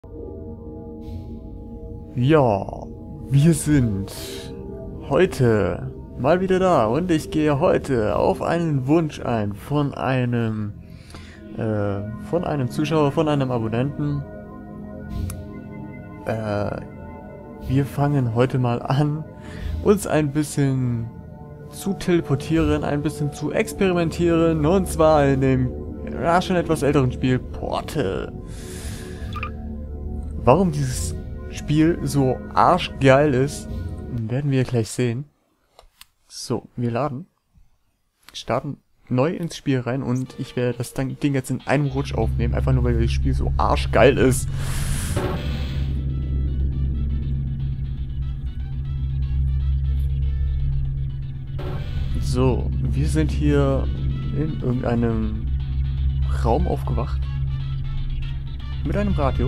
Ja, wir sind heute mal wieder da und ich gehe heute auf einen Wunsch ein von einem Zuschauer, von einem Abonnenten. Wir fangen heute mal an, uns ein bisschen zu teleportieren, ein bisschen zu experimentieren, und zwar in dem schon etwas älteren Spiel Portal. Warum dieses Spiel so arschgeil ist, werden wir gleich sehen. So, wir starten neu ins Spiel rein und ich werde das Ding jetzt in einem Rutsch aufnehmen, einfach nur weil das Spiel so arschgeil ist. So, wir sind hier in irgendeinem Raum aufgewacht. Mit einem Radio.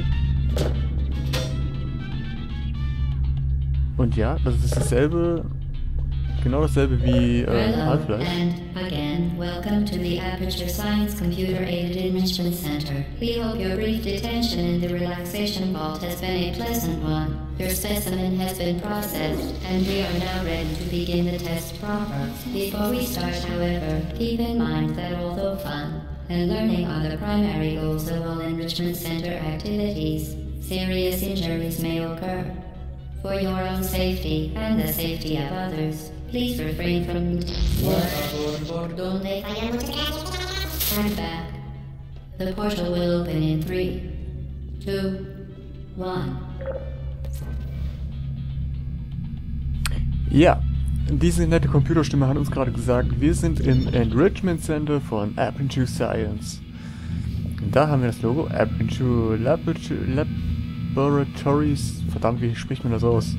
Und ja, das ist dasselbe, genau dasselbe wie Half-Life. And again, welcome to the Aperture Science Computer-Aided Enrichment Center. We hope your brief detention in the relaxation vault has been a pleasant one. Your specimen has been processed, and we are now ready to begin the test proper. Before we start, however, keep in mind that although fun and learning are the primary goals of all Enrichment Center activities, serious injuries may occur. For your own safety and the safety of others, please refrain from and back. The portal will open in 3, 2, 1. Ja, diese nette Computerstimme hat uns gerade gesagt, wir sind im Enrichment Center von Aperture Science. Und da haben wir das Logo, Aperture Laboratories, verdammt, wie spricht man das aus?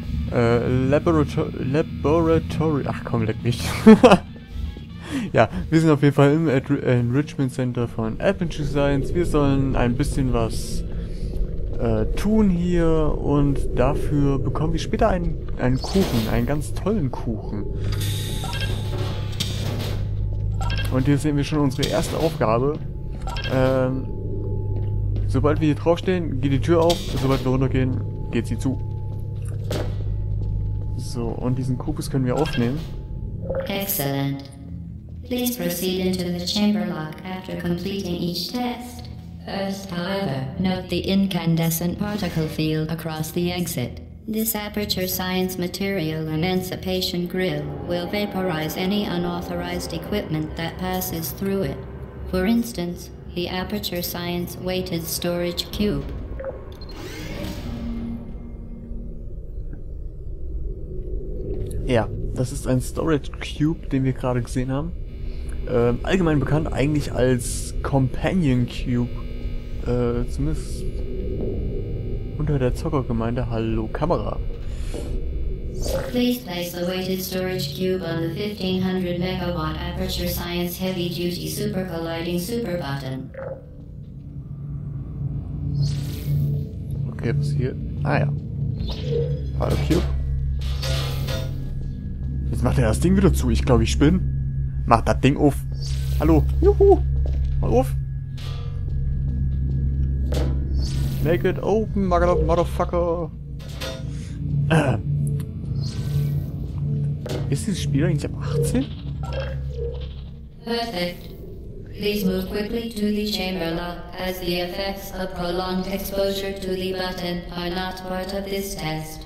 Laboratory, ach komm, leck mich. Ja, wir sind auf jeden Fall im Enrichment Center von Aperture Science. Wir sollen ein bisschen was tun hier und dafür bekommen wir später einen Kuchen, einen ganz tollen Kuchen. Und hier sehen wir schon unsere erste Aufgabe. Sobald wir hier draufstehen, geht die Tür auf, sobald wir runtergehen, geht sie zu. So, und diesen Kubus können wir aufnehmen. Excellent. Please proceed into the chamber lock after completing each test. First, however, note the incandescent particle field across the exit. This Aperture Science Material Emancipation Grill will vaporize any unauthorized equipment that passes through it. For instance, the Aperture Science Weighted Storage Cube. Ja, das ist ein Storage Cube, den wir gerade gesehen haben. Allgemein bekannt eigentlich als Companion Cube. Zumindest unter der Zockergemeinde. Hallo Kamera. Please place the weighted storage cube on the 1500 megawatt Aperture Science Heavy Duty Super Colliding Super Button. Okay, was hier? Ah ja. Hallo Cube. Jetzt macht er das Ding wieder zu. Ich glaube, ich spinne. Macht das Ding auf. Hallo. Juhu. Mal auf. Make it open, motherfucker. Ist dieses Spiel eigentlich ab 18? Perfect. Please move quickly to the chamber lock, as the effects of prolonged exposure to the button are not part of this test.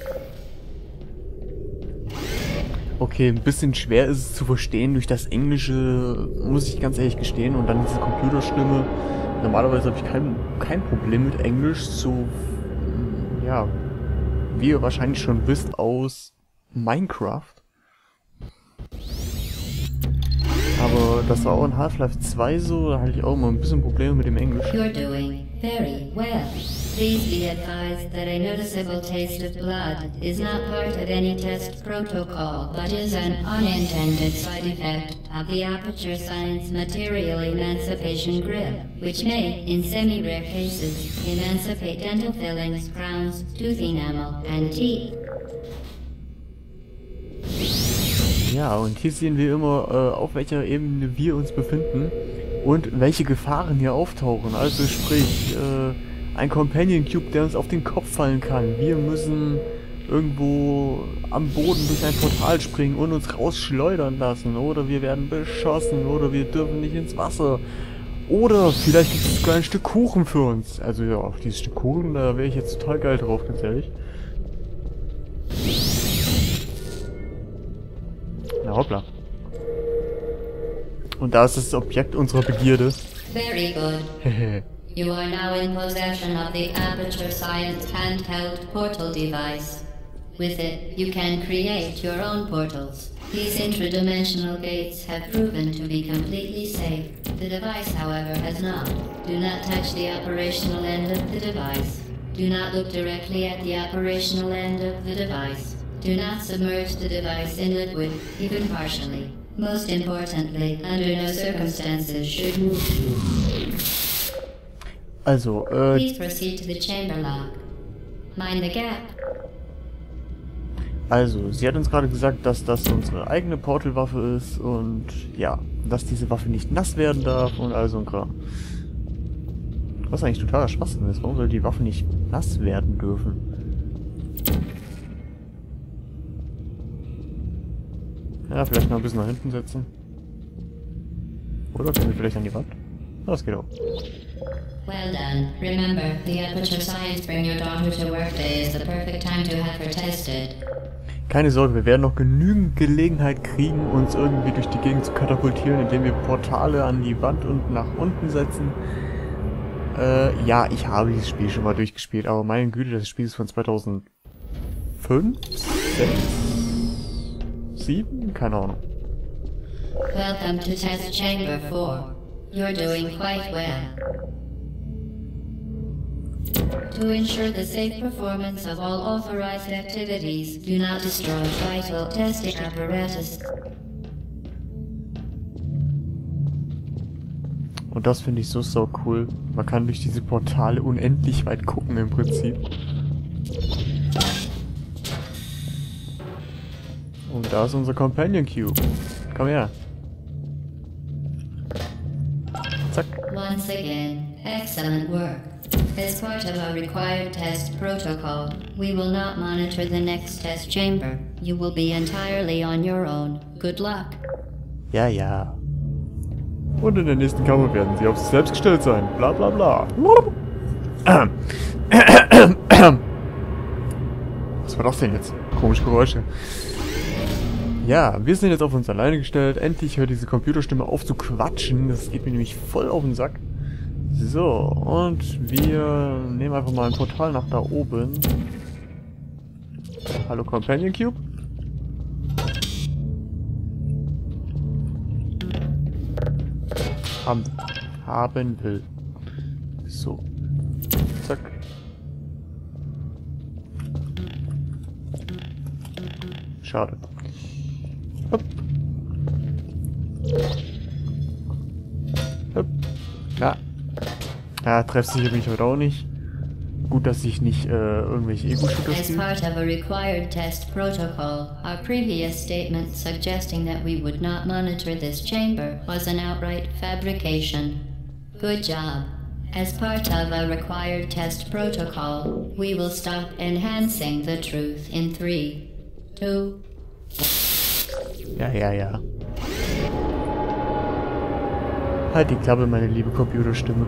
Okay, ein bisschen schwer ist es zu verstehen durch das Englische, muss ich ganz ehrlich gestehen. Und dann diese Computerstimme. Normalerweise habe ich kein Problem mit Englisch, so, ja, wie ihr wahrscheinlich schon wisst aus Minecraft. Aber das war auch in Half-Life 2 so, da hatte ich auch immer ein bisschen Probleme mit dem Englisch. You're doing very well. Please be advised that a noticeable taste of blood is not part of any test protocol, but is an unintended side effect of the Aperture Science Material Emancipation Grill, which may, in semi-rare cases, emancipate dental fillings, crowns, tooth enamel, and teeth. Ja, und hier sehen wir immer, auf welcher Ebene wir uns befinden und welche Gefahren hier auftauchen. Also sprich, ein Companion Cube, der uns auf den Kopf fallen kann. Wir müssen irgendwo am Boden durch ein Portal springen und uns rausschleudern lassen. Oder wir werden beschossen. Oder wir dürfen nicht ins Wasser. Oder vielleicht gibt es sogar ein Stück Kuchen für uns. Also ja, auf dieses Stück Kuchen, da wäre ich jetzt total geil drauf, ganz ehrlich. Na hoppla. Und da ist das Objekt unserer Begierde. Very good. You are now in possession of the Aperture Science handheld portal device. With it, you can create your own portals. These intradimensional gates have proven to be completely safe. The device, however, has not. Do not touch the operational end of the device. Do not look directly at the operational end of the device. Do not submerge the device in liquid, even partially. Most importantly, under no circumstances should move you. Also, Please proceed to the chamber lock. Mind the gap. Also, sie hat uns gerade gesagt, dass das unsere eigene Portalwaffe ist und ja, dass diese Waffe nicht nass werden darf und all so ein Kram. Was eigentlich totaler Schwachsinn ist. Warum soll die Waffe nicht nass werden dürfen? Ja, vielleicht noch ein bisschen nach hinten setzen. Oder können wir vielleicht an die Wand? Das geht auch. Well done. Remember, the Aperture Science Bring Your Daughter to Work Day is the perfect time to have her tested. Keine Sorge, wir werden noch genügend Gelegenheit kriegen, uns irgendwie durch die Gegend zu katapultieren, indem wir Portale an die Wand und nach unten setzen. Ja, ich habe dieses Spiel schon mal durchgespielt, aber meine Güte, das Spiel ist von 2005? 6? 7? Keine Ahnung. Welcome to Test Chamber 4. You're doing quite well. To ensure the safe performance of all authorized activities, do not destroy vital testing apparatus. Und das finde ich so cool. Man kann durch diese Portale unendlich weit gucken im Prinzip. Und da ist unser Companion Cube. Komm her. Zack. Once again, excellent work. As part of our required test protocol, we will not monitor the next test chamber. You will be entirely on your own. Good luck. Ja, ja. Und in der nächsten Kammer werden sie auf sich selbst gestellt sein. Bla bla bla. Was war das denn jetzt? Komische Geräusche. Ja, wir sind jetzt auf uns alleine gestellt. Endlich hört diese Computerstimme auf zu quatschen. Das geht mir nämlich voll auf den Sack. So, und wir nehmen einfach mal ein Portal nach da oben. Hallo Companion Cube. Haben will. So. Zack. Schade. Hopp. Hopp. Ja. Ja, treffsicher bin ich heute auch nicht. Gut, dass ich nicht irgendwelche Ego-Shooter As spiele. part of a required test protocol, our previous statement suggesting that we would not monitor this chamber was an outright fabrication. Good job. As part of a required test protocol, we will stop enhancing the truth in 3, 2... Ja, ja, ja. Halt die Klappe, meine liebe Computerstimme.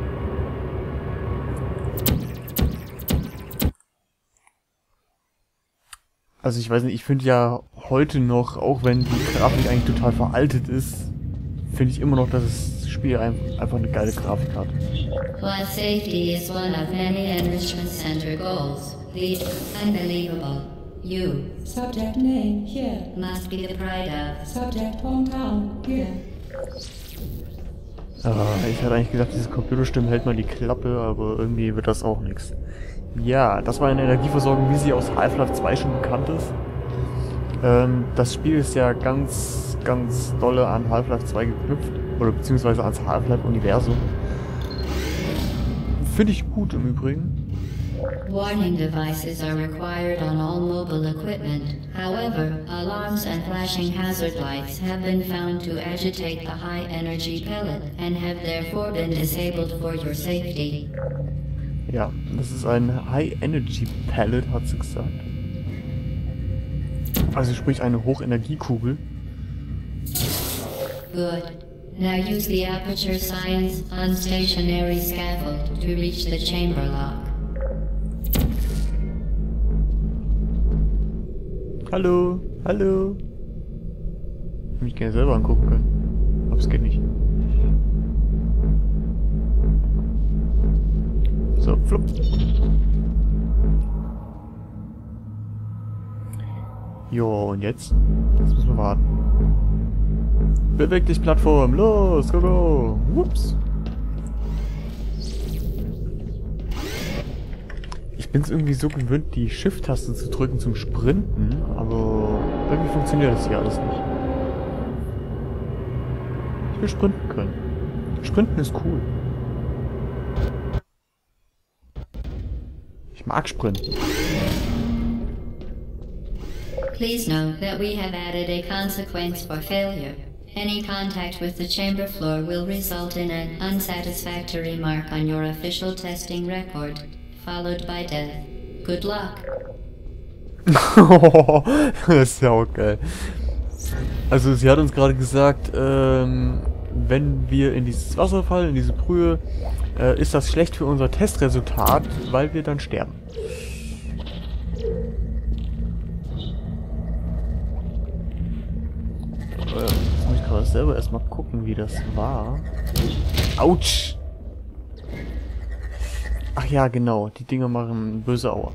Also ich weiß nicht, ich finde ja heute noch, auch wenn die Grafik eigentlich total veraltet ist, finde ich immer noch, dass das Spiel einfach eine geile Grafik hat. While safety is one of many Enrichment Center goals, the unbelievable, you, Subject name here. must be the pride of. Subject hometown here. Ich hatte eigentlich gedacht, diese Computerstimme hält mal die Klappe, aber irgendwie wird das auch nichts. Ja, das war eine Energieversorgung, wie sie aus Half-Life 2 schon bekannt ist. Das Spiel ist ja ganz dolle an Half-Life 2 geknüpft, oder beziehungsweise ans Half-Life-Universum. Finde ich gut im Übrigen. Warning devices are required on all mobile equipment. However, alarms and flashing hazard lights have been found to agitate the high-energy pellet and have therefore been disabled for your safety. Ja, das ist ein High Energy Pellet, hat sie gesagt. Also sprich eine Hochenergiekugel. Good. Now use the Aperture Science unstationary scaffold to reach the chamber lock. Hallo, hallo. Ich hätte mich gerne selber angucken können. Aber es geht nicht. So, flupp. Jo, und jetzt? Jetzt müssen wir warten. Beweg dich, Plattform! Los, go, go! Ups! Ich bin es irgendwie so gewöhnt, die Shift-Taste zu drücken zum Sprinten, aber irgendwie funktioniert das hier alles nicht. Ich will sprinten können. Sprinten ist cool. Ich mag sprinten. Please note that we have added a consequence for failure. Any contact with the chamber floor will result in an unsatisfactory mark on your official testing record, followed by death. Good luck. Das ist ja auch geil. Also sie hat uns gerade gesagt, wenn wir in dieses Wasser fallen, in diese Brühe, ist das schlecht für unser Testresultat, weil wir dann sterben. Jetzt muss ich gerade selber erstmal gucken, wie das war. Autsch! Ach ja, genau. Die Dinger machen böse Aua.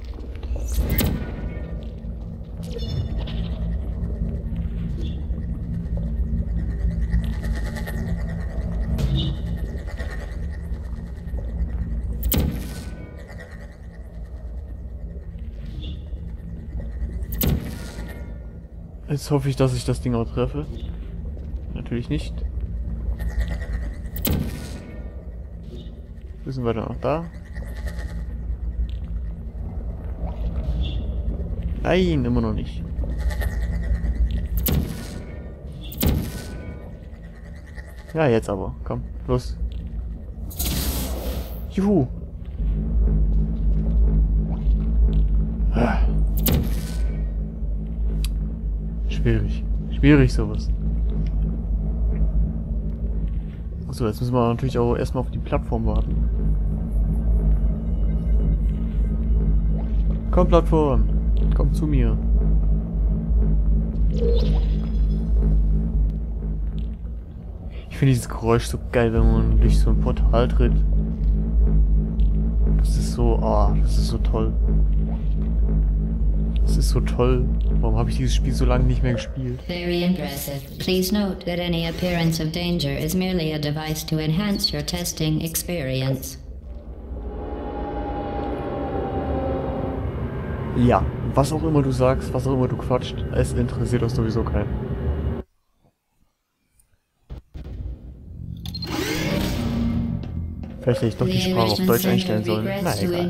Jetzt hoffe ich, dass ich das Ding auch treffe. Natürlich nicht. Sind wir dann noch da? Nein, immer noch nicht. Ja, jetzt aber. Komm, los. Juhu. Ah. Schwierig. Schwierig sowas. So, jetzt müssen wir natürlich auch erstmal auf die Plattform warten. Komm, Plattform. Komm zu mir. Ich finde dieses Geräusch so geil, wenn man durch so ein Portal tritt. Das ist so, das ist so toll. Das ist so toll. Warum habe ich dieses Spiel so lange nicht mehr gespielt? Very impressive. Please note that any appearance of danger is merely a device to enhance your testing experience. Ja, was auch immer du sagst, was auch immer du quatscht, es interessiert uns sowieso keinen. Vielleicht hätte ich doch die Sprache auf Deutsch einstellen sollen. Na egal.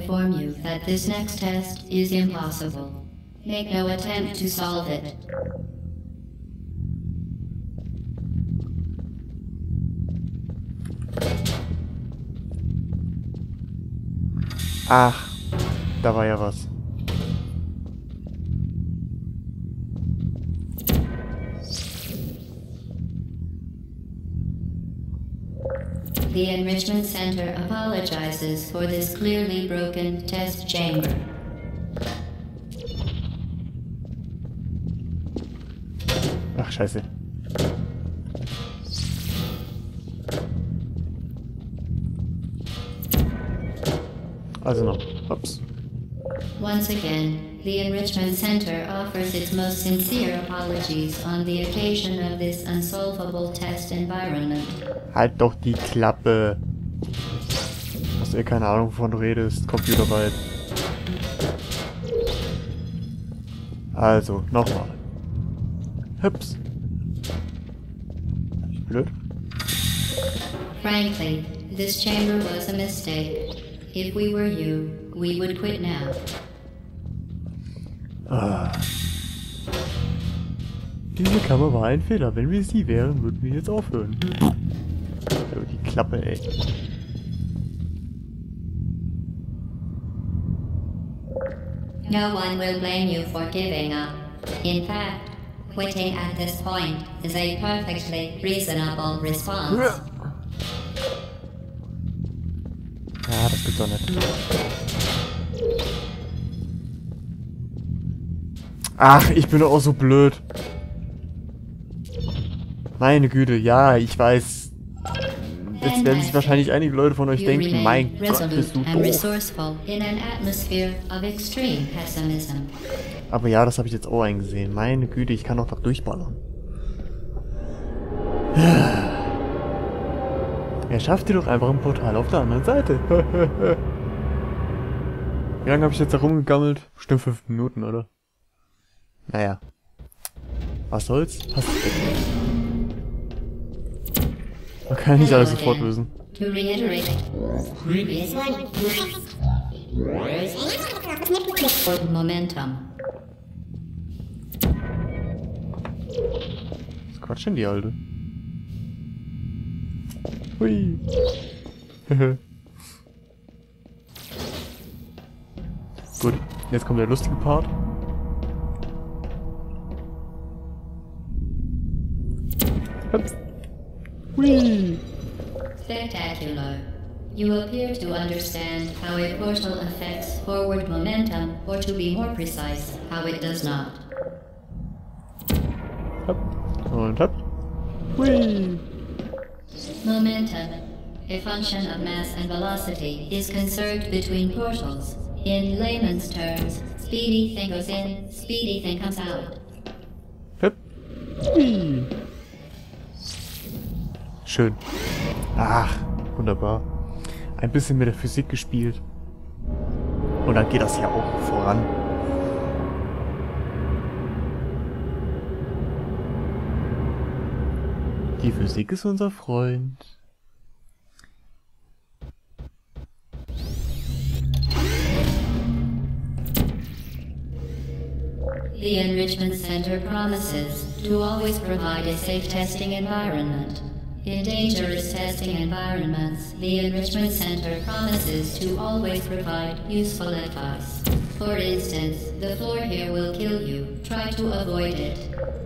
Make no attempt to solve it. Ach, da war ja was. The Enrichment Center apologizes for this clearly broken test chamber. Ach, scheiße. Also noch. Ups. Once again, the Enrichment Center offers its most sincere apologies on the occasion of this unsolvable test environment. Halt doch die Klappe. Hast du keine Ahnung, wovon du redest. Computerarbeit. Also, nochmal. Hüps. Ich blöd. Frankly, this chamber was a mistake. If we were you, we would quit now. Diese Kammer war ein Fehler. Wenn wir sie wären, würden wir jetzt aufhören. Die Klappe, ey. No one will blame you for giving up. In fact, quitting at this point is a perfectly reasonable response. Ja, das gibt's doch nicht. Ach, ich bin doch auch so blöd. Meine Güte, ja, ich weiß. Jetzt werden sich wahrscheinlich einige Leute von euch denken, mein Gott, bist du doof. Aber ja, das habe ich jetzt auch eingesehen. Meine Güte, ich kann doch da durchballern. Er schafft dir doch einfach ein Portal auf der anderen Seite. Wie lange habe ich jetzt da rumgegammelt? Bestimmt 5 Minuten, oder? Naja. Was soll's? Hast du man kann nicht alles sofort lösen. Momentum. Was quatscht denn die Alte? Hui. Gut, jetzt kommt der lustige Part. Ups. Hui. Spectacular. You appear to understand how a portal affects forward momentum, or to be more precise, how it does not. Hopp. Und hopp. Hui. Momentum, a function of mass and velocity, is conserved between portals. In layman's terms, speedy thing goes in, speedy thing comes out. Hopp. Hui. Schön. Ach, wunderbar. Ein bisschen mit der Physik gespielt. Und dann geht das ja auch voran. Die Physik ist unser Freund. The Enrichment Center promises to always provide a safe testing environment. In dangerous testing environments, the Enrichment Center promises to always provide useful advice. For instance, the floor here will kill you. Try to avoid it.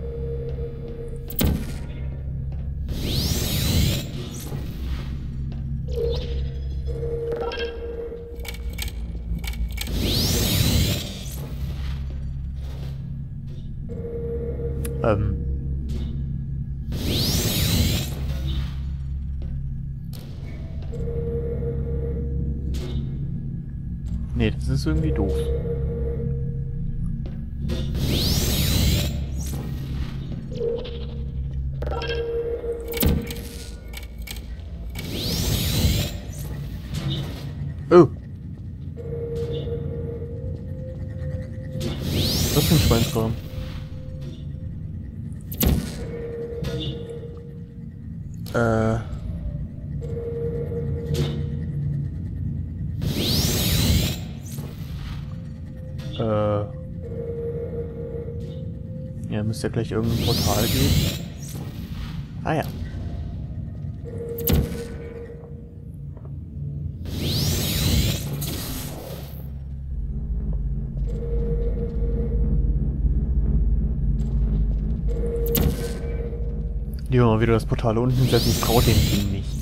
Nee, das ist irgendwie doof. Oh. Was für ein Schweinskram. Ja, müsste ja gleich irgendein Portal geben. Ah ja. Lieber mal wieder das Portal unten setzen, ich traue dem Ding nicht.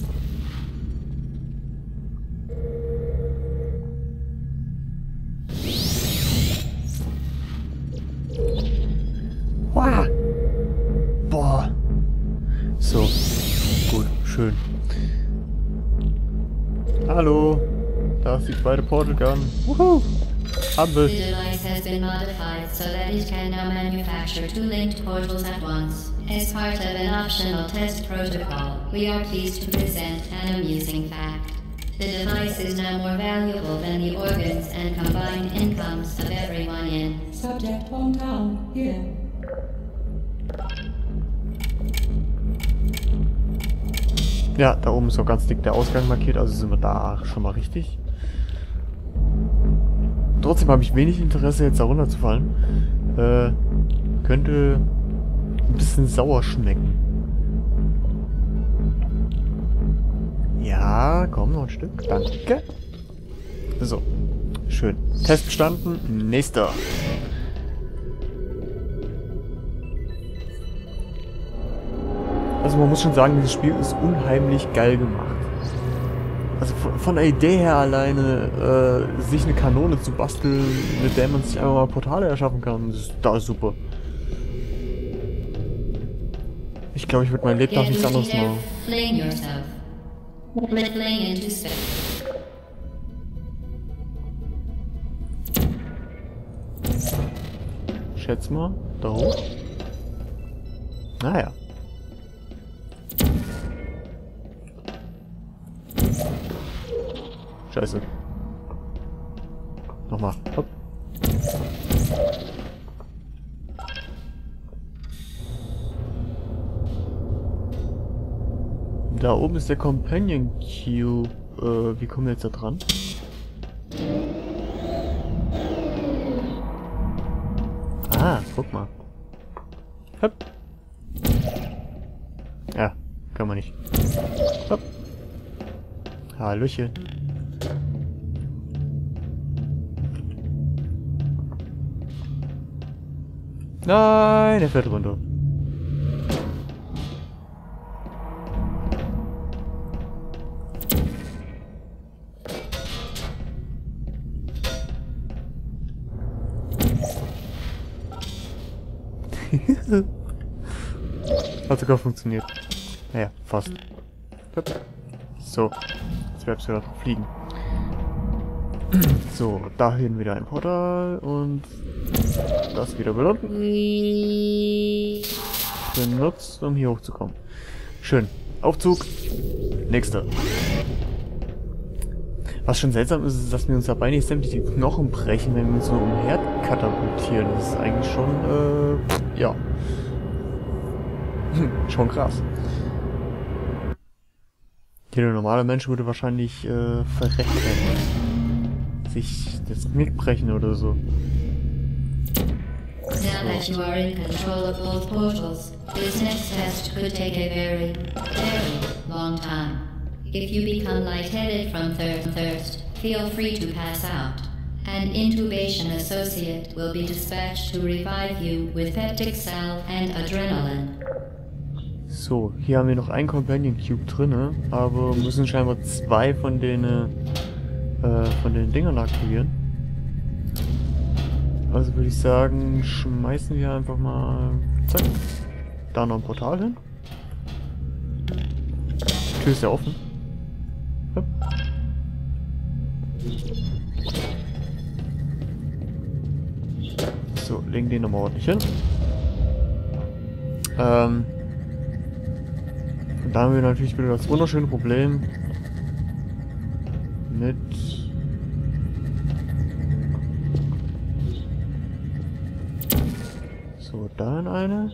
Wow. Boah. So. Gut, schön. Hallo. Da ist die zweite Portal Gun. Wuhu. Haben wir. The device has been modified so that it can now manufacture 2 linked portals at once. As part of an optional test protocol, we are pleased to present an amusing fact. The device is now more valuable than the organs and combined incomes of everyone in. Subject hometown, here. Ja, da oben ist auch ganz dick der Ausgang markiert, also sind wir da schon mal richtig. Trotzdem habe ich wenig Interesse, jetzt da runterzufallen. Könnte ein bisschen sauer schmecken. Ja, komm, noch ein Stück. Danke. So. Schön. Test bestanden. Nächster. Also man muss schon sagen, dieses Spiel ist unheimlich geil gemacht. Also von der Idee her alleine, sich eine Kanone zu basteln, mit der man sich einfach mal Portale erschaffen kann, da ist super. Ich glaube, ich würde mein Lebtag nichts anderes machen. Schätz mal, da hoch. Naja. Scheiße. Nochmal. Hopp. Da oben ist der Companion Cube. Wie kommen wir jetzt da dran? Ah, guck mal. Hopp. Ja, kann man nicht. Hopp. Hallöchen. Nein, er fährt runter. Hat sogar funktioniert. Naja, fast. So, jetzt bleibst du da drauf fliegen. So, dahin wieder ein Portal und das wieder benutzen. Benutzt, um hier hochzukommen. Schön. Aufzug. Nächster. Was schon seltsam ist, ist, dass wir uns dabei nicht sämtliche Knochen brechen, wenn wir uns so umher katapultieren. Das ist eigentlich schon, ja. Schon krass. Jeder normale Mensch würde wahrscheinlich, verrecken. Sich das Knick brechen oder so. Now that you are in control of both portals, this next test could take a very, very long time. If you become lightheaded from thirst, feel free to pass out. An intubation associate will be dispatched to revive you with peptic salve and adrenaline. So, hier haben wir noch einen Companion Cube drinne, aber müssen scheinbar 2 von den Dingern aktivieren. Also würde ich sagen, schmeißen wir einfach mal, zack, da noch ein Portal hin. Die Tür ist ja offen. Hopp. So, legen den nochmal ordentlich hin. Und da haben wir natürlich wieder das wunderschöne Problem mit so, da in eine.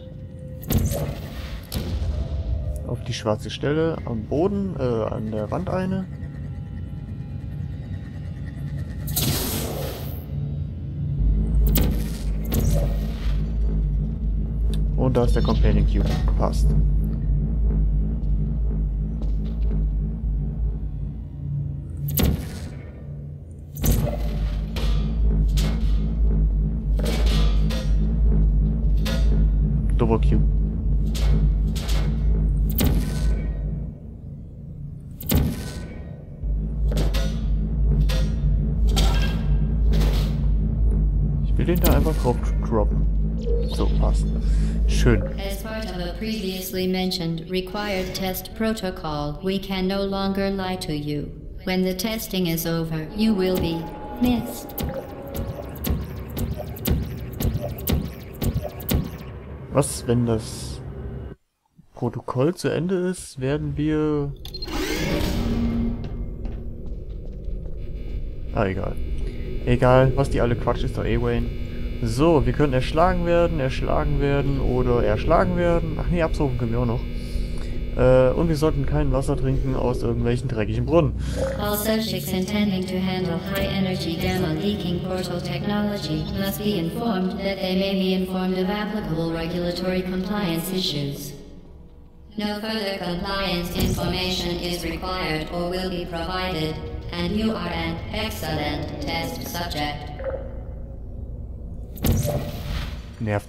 Auf die schwarze Stelle am Boden, an der Wand eine. Und da ist der Companion Cube. Passt. Double Cube. Ich will den da einfach drauf droppen. So, passt. Schön. As part of a previously mentioned required test protocol, we can no longer lie to you. When the testing is over, you will be missed. Was, wenn das Protokoll zu Ende ist, werden wir... Ah, egal. Egal, was die alle Quatsch ist, doch eh Wayne. So, wir können erschlagen werden oder erschlagen werden. Ach nee, absuchen können wir auch noch. Und wir sollten kein Wasser trinken aus irgendwelchen dreckigen Brunnen. All subjects intending to handle high-energy gamma-leaking portal technology must be informed that they may be informed of applicable regulatory compliance issues. No further compliance information is required or will be provided. and you are an excellent test subject. Nervt